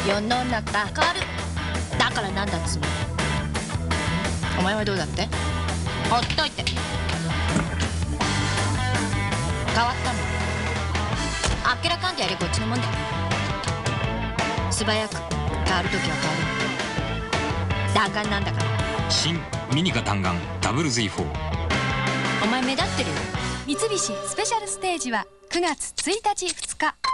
世の中変わる。だからなんだっつうの。お前はどうだって？ほっといて。変わったの。あっけらかんでやれこっちのもんだよ。素早く変わるときは変わる。弾丸なんだから。 新ミニカ弾丸ダブル Z4。 お前目立ってるよ。 三菱スペシャルステージは9月1日2日。